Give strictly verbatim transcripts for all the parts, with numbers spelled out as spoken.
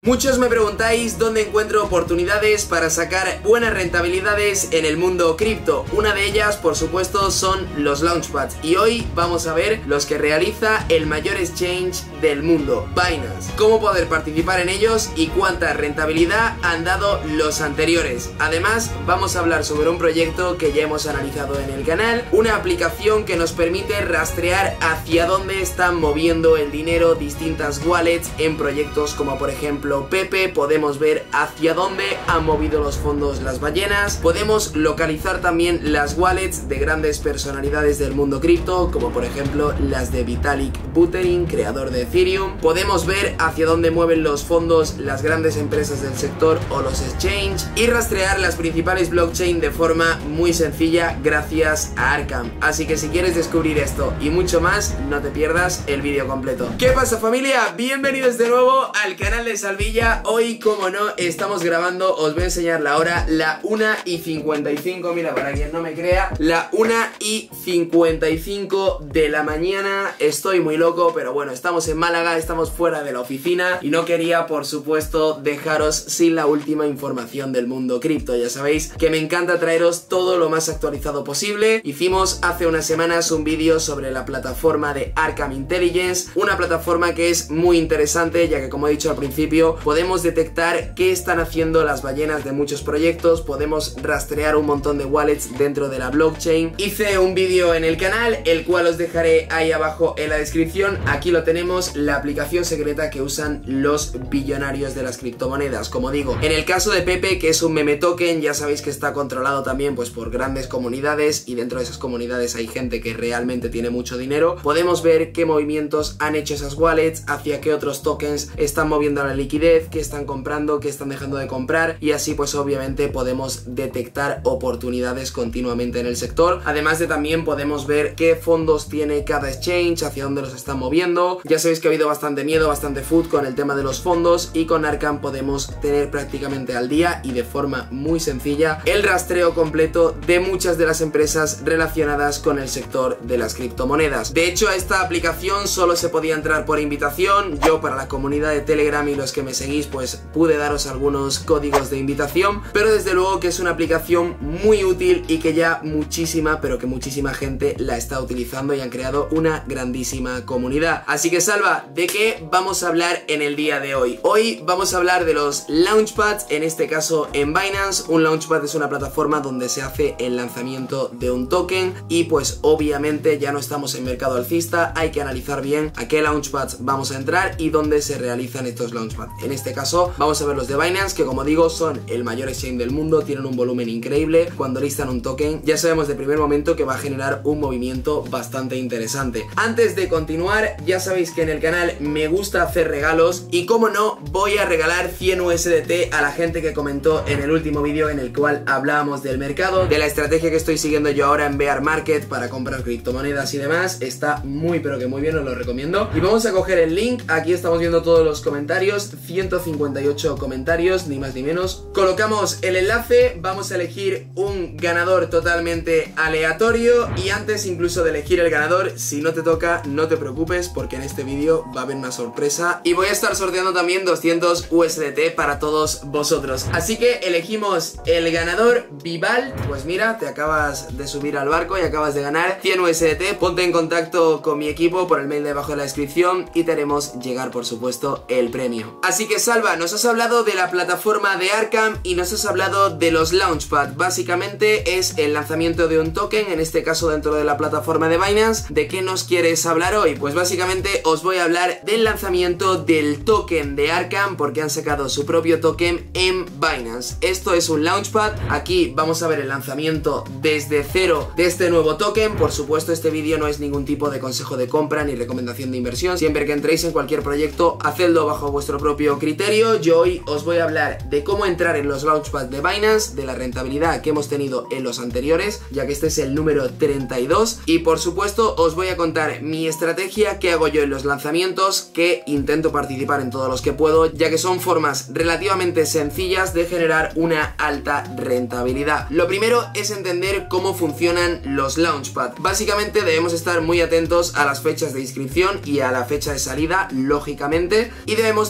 Muchos me preguntáis dónde encuentro oportunidades para sacar buenas rentabilidades en el mundo cripto. Una de ellas, por supuesto, son los launchpads. Y hoy vamos a ver los que realiza el mayor exchange del mundo, Binance. Cómo poder participar en ellos y cuánta rentabilidad han dado los anteriores. Además, vamos a hablar sobre un proyecto que ya hemos analizado en el canal, una aplicación que nos permite rastrear hacia dónde están moviendo el dinero distintas wallets en proyectos como por ejemplo Pepe. Podemos ver hacia dónde han movido los fondos las ballenas, podemos localizar también las wallets de grandes personalidades del mundo cripto, como por ejemplo las de Vitalik Buterin, creador de Ethereum. Podemos ver hacia dónde mueven los fondos las grandes empresas del sector o los exchange y rastrear las principales blockchain de forma muy sencilla gracias a Arkham. Así que si quieres descubrir esto y mucho más, no te pierdas el vídeo completo. ¿Qué pasa, familia? Bienvenidos de nuevo al canal de Salvilla. Hoy, como no, estamos grabando, os voy a enseñar la hora, la una y cincuenta y cinco, mira, para quien no me crea, la una y cincuenta y cinco de la mañana. Estoy muy loco, pero bueno, estamos en Málaga, estamos fuera de la oficina y no quería, por supuesto, dejaros sin la última información del mundo cripto. Ya sabéis que me encanta traeros todo lo más actualizado posible. Hicimos hace unas semanas un vídeo sobre la plataforma de Arkham Intelligence, una plataforma que es muy interesante, ya que, como he dicho al principio, podemos detectar qué están haciendo las ballenas de muchos proyectos, podemos rastrear un montón de wallets dentro de la blockchain. Hice un vídeo en el canal, el cual os dejaré ahí abajo en la descripción. Aquí lo tenemos, la aplicación secreta que usan los billonarios de las criptomonedas. Como digo, en el caso de Pepe, que es un meme token, ya sabéis que está controlado también pues por grandes comunidades, y dentro de esas comunidades hay gente que realmente tiene mucho dinero. Podemos ver qué movimientos han hecho esas wallets, hacia qué otros tokens están moviendo la liquidez, qué están comprando, qué están dejando de comprar, y así pues obviamente podemos detectar oportunidades continuamente en el sector. Además de también podemos ver qué fondos tiene cada exchange, hacia dónde los están moviendo. Ya sabéis que ha habido bastante miedo, bastante food con el tema de los fondos, y con Arkham podemos tener prácticamente al día y de forma muy sencilla el rastreo completo de muchas de las empresas relacionadas con el sector de las criptomonedas. De hecho, a esta aplicación solo se podía entrar por invitación. Yo, para la comunidad de Telegram y los que me seguís, pues pude daros algunos códigos de invitación, pero desde luego que es una aplicación muy útil y que ya muchísima, pero que muchísima gente la está utilizando y han creado una grandísima comunidad. Así que, Salva, ¿de qué vamos a hablar en el día de hoy? Hoy vamos a hablar de los launchpads, en este caso en Binance. Un launchpad es una plataforma donde se hace el lanzamiento de un token, y pues obviamente ya no estamos en mercado alcista, hay que analizar bien a qué launchpads vamos a entrar y dónde se realizan estos launchpads. En este caso vamos a ver los de Binance, que como digo son el mayor exchange del mundo, tienen un volumen increíble. Cuando listan un token ya sabemos de primer momento que va a generar un movimiento bastante interesante. Antes de continuar, ya sabéis que en el canal me gusta hacer regalos, y como no, voy a regalar cien U S D T a la gente que comentó en el último vídeo en el cual hablábamos del mercado, de la estrategia que estoy siguiendo yo ahora en Bear Market para comprar criptomonedas y demás. Está muy pero que muy bien, os lo recomiendo. Y vamos a coger el link, aquí estamos viendo todos los comentarios, ciento cincuenta y ocho comentarios, ni más ni menos. Colocamos el enlace, vamos a elegir un ganador totalmente aleatorio, y antes incluso de elegir el ganador, si no te toca, no te preocupes, porque en este vídeo va a haber una sorpresa y voy a estar sorteando también doscientos U S D T para todos vosotros. Así que elegimos el ganador, Vival. Pues mira, te acabas de subir al barco y acabas de ganar cien U S D T. Ponte en contacto con mi equipo por el mail debajo de la descripción y te haremos llegar, por supuesto, el premio. Así que, Salva, nos has hablado de la plataforma de Arkham y nos has hablado de los launchpad. Básicamente es el lanzamiento de un token, en este caso dentro de la plataforma de Binance. ¿De qué nos quieres hablar hoy? Pues básicamente os voy a hablar del lanzamiento del token de Arkham, porque han sacado su propio token en Binance. Esto es un launchpad. Aquí vamos a ver el lanzamiento desde cero de este nuevo token. Por supuesto, este vídeo no es ningún tipo de consejo de compra ni recomendación de inversión. Siempre que entréis en cualquier proyecto, hacedlo bajo vuestro propio criterio. Yo hoy os voy a hablar de cómo entrar en los launchpads de Binance, de la rentabilidad que hemos tenido en los anteriores, ya que este es el número treinta y dos, y por supuesto os voy a contar mi estrategia que hago yo en los lanzamientos, que intento participar en todos los que puedo, ya que son formas relativamente sencillas de generar una alta rentabilidad. Lo primero es entender cómo funcionan los launchpads. Básicamente debemos estar muy atentos a las fechas de inscripción y a la fecha de salida, lógicamente, y debemos tener token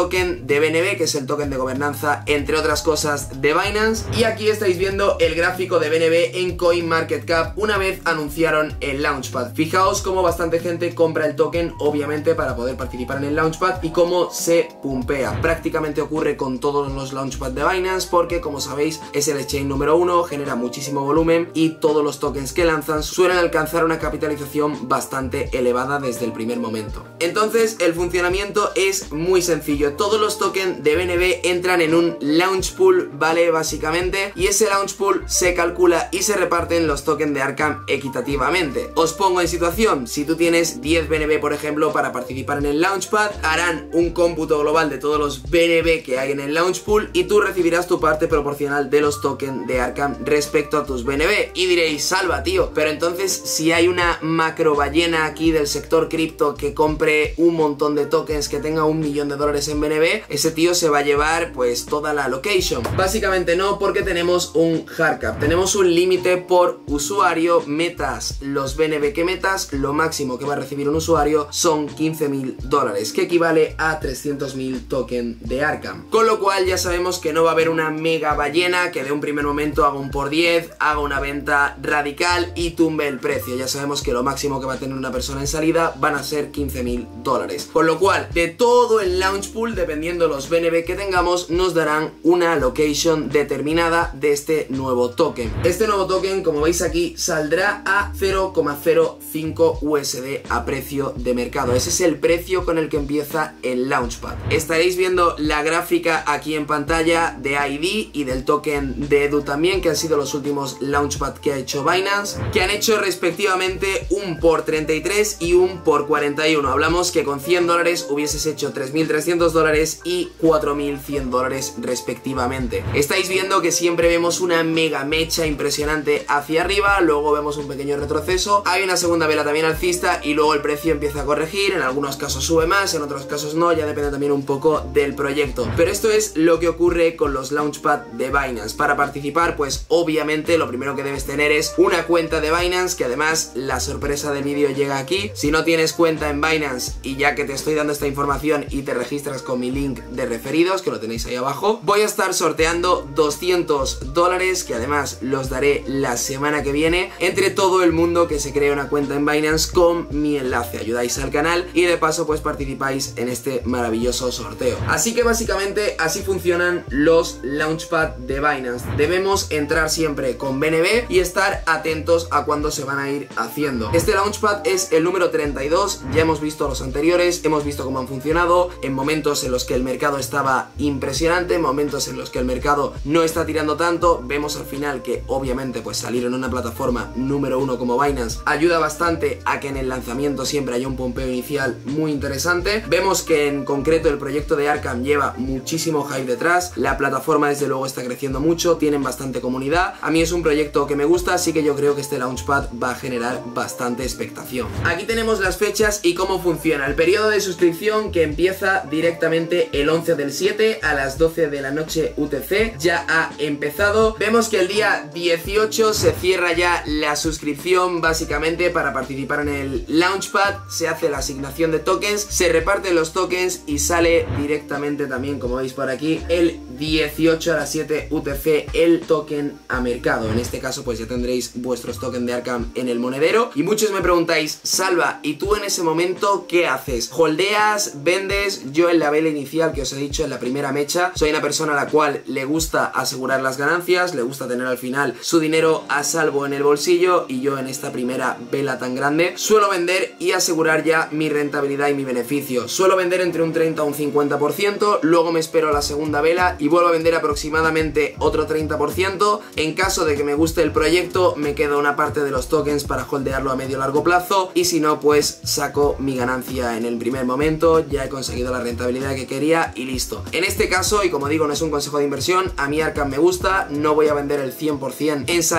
token de B N B, que es el token de gobernanza, entre otras cosas, de Binance. Y aquí estáis viendo el gráfico de B N B en CoinMarketCap una vez anunciaron el Launchpad. Fijaos cómo bastante gente compra el token, obviamente para poder participar en el Launchpad, y cómo se pumpea. Prácticamente ocurre con todos los Launchpad de Binance porque, como sabéis, es el exchange número uno, genera muchísimo volumen y todos los tokens que lanzan suelen alcanzar una capitalización bastante elevada desde el primer momento. Entonces el funcionamiento es muy sencillo. Todos los tokens de B N B entran en un launch pool, ¿vale? Básicamente, y ese launch pool se calcula y se reparten los tokens de Arkham equitativamente. Os pongo en situación: si tú tienes diez B N B, por ejemplo, para participar en el Launchpad, harán un cómputo global de todos los B N B que hay en el launch pool y tú recibirás tu parte proporcional de los tokens de Arkham respecto a tus B N B. Y diréis: salva, tío, pero entonces si hay una macro ballena aquí del sector cripto que compre un montón de tokens, que tenga un millón de dólares en B N B, ese tío se va a llevar pues toda la allocation. Básicamente no, porque tenemos un hard cap, tenemos un límite por usuario. Metas los B N B que metas, lo máximo que va a recibir un usuario son quince mil dólares, que equivale a trescientos mil tokens de Arkham. Con lo cual ya sabemos que no va a haber una mega ballena que de un primer momento haga un por diez, haga una venta radical y tumbe el precio. Ya sabemos que lo máximo que va a tener una persona en salida van a ser quince mil dólares. Con lo cual, de todo el launch pool, dependiendo los B N B que tengamos, nos darán una allocation determinada de este nuevo token. Este nuevo token, como veis aquí, saldrá a cero coma cero cinco U S D a precio de mercado. Ese es el precio con el que empieza el Launchpad. Estaréis viendo la gráfica aquí en pantalla de I D y del token de Edu también, que han sido los últimos Launchpad que ha hecho Binance, que han hecho respectivamente un por treinta y tres y un por cuarenta y uno. Hablamos que con cien dólares hubieses hecho tres mil trescientos dólares y cuatro mil cien dólares respectivamente. Estáis viendo que siempre vemos una mega mecha impresionante hacia arriba, luego vemos un pequeño retroceso, hay una segunda vela también alcista y luego el precio empieza a corregir. En algunos casos sube más, en otros casos no, ya depende también un poco del proyecto. Pero esto es lo que ocurre con los Launchpad de Binance. Para participar, pues obviamente lo primero que debes tener es una cuenta de Binance, que además la sorpresa del vídeo llega aquí. Si no tienes cuenta en Binance, y ya que te estoy dando esta información y te registras con mi link de referidos, que lo tenéis ahí abajo, voy a estar sorteando doscientos dólares, que además los daré la semana que viene, entre todo el mundo que se cree una cuenta en Binance con mi enlace. Ayudáis al canal y de paso pues participáis en este maravilloso sorteo. Así que básicamente así funcionan los Launchpad de Binance. Debemos entrar siempre con B N B y estar atentos a cuándo se van a ir haciendo. Este Launchpad es el número treinta y dos, ya hemos visto los anteriores, hemos visto cómo han funcionado, en momentos en los que el mercado estaba impresionante, en momentos en los que el mercado no está tirando tanto. Vemos al final que obviamente pues salir en una plataforma número uno como Binance ayuda bastante a que en el lanzamiento siempre haya un pompeo inicial muy interesante. Vemos que en concreto el proyecto de Arkham lleva muchísimo hype detrás, la plataforma desde luego está creciendo mucho, tienen bastante comunidad. A mí es un proyecto que me gusta, así que yo creo que este Launchpad va a generar bastante expectación. Aquí tenemos las fechas y cómo funciona. El periodo de suscripción, que empieza directamente el once del siete a las doce de la noche U T C, ya ha empezado. Vemos que el día dieciocho se cierra ya la suscripción básicamente para participar en el Launchpad. Se hace la asignación de tokens, se reparten los tokens y sale directamente también, como veis por aquí, el dieciocho a las siete U T C el token a mercado. En este caso pues ya tendréis vuestros tokens de Arkham en el monedero. Y muchos me preguntáis: Salva, ¿y tú en ese momento qué haces? ¿Holdeas? ¿Vendes? Yo en la vela inicial que os he dicho, en la primera mecha, soy una persona a la cual le gusta asegurar las ganancias, le gusta tener al final su dinero a salvo en el bolsillo, y yo en esta primera vela tan grande suelo vender y asegurar ya mi rentabilidad y mi beneficio. Suelo vender entre un treinta a un cincuenta por ciento, luego me espero a la segunda vela y vuelvo a vender aproximadamente otro treinta por ciento. En caso de que me guste el proyecto, me quedo una parte de los tokens para holdearlo a medio largo plazo, y si no pues saco mi ganancia en el primer momento. Ya he conseguido la rentabilidad que quería y listo. En este caso, y como digo, no es un consejo de inversión, a mí Arkham me gusta, no voy a vender el cien por cien en salida,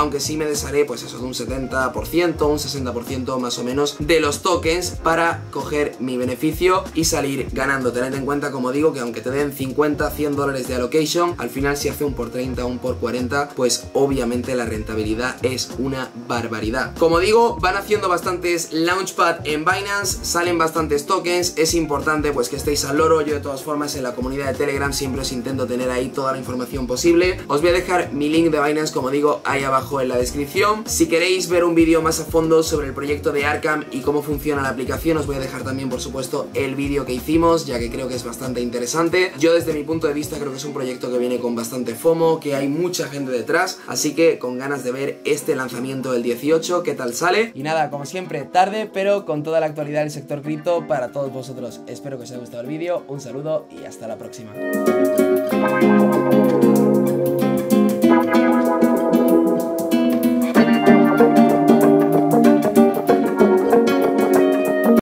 aunque sí me desharé pues eso de un setenta por ciento, un sesenta por ciento más o menos de los tokens para coger mi beneficio y salir ganando. Tened en cuenta, como digo, que aunque te den cincuenta, cien dólares de allocation, al final si hace un por treinta, un por cuarenta, pues obviamente la rentabilidad es una barbaridad. Como digo, van haciendo bastantes launchpad en Binance, salen bastantes tokens, es importante pues que estéis al loro. Yo de todas formas en la comunidad de Telegram siempre os intento tener ahí toda la información posible. Os voy a dejar mi link de Binance, como digo, ahí abajo en la descripción. Si queréis ver un vídeo más a fondo sobre el proyecto de Arkham y cómo funciona la aplicación, os voy a dejar también por supuesto el vídeo que hicimos, ya que creo que es bastante interesante. Yo desde mi punto de vista creo que es un proyecto que viene con bastante FOMO, que hay mucha gente detrás, así que con ganas de ver este lanzamiento del dieciocho, qué tal sale. Y nada, como siempre, tarde, pero con toda la actualidad del sector cripto para todos vosotros. Espero que os haya gustado el vídeo, un saludo y hasta la próxima.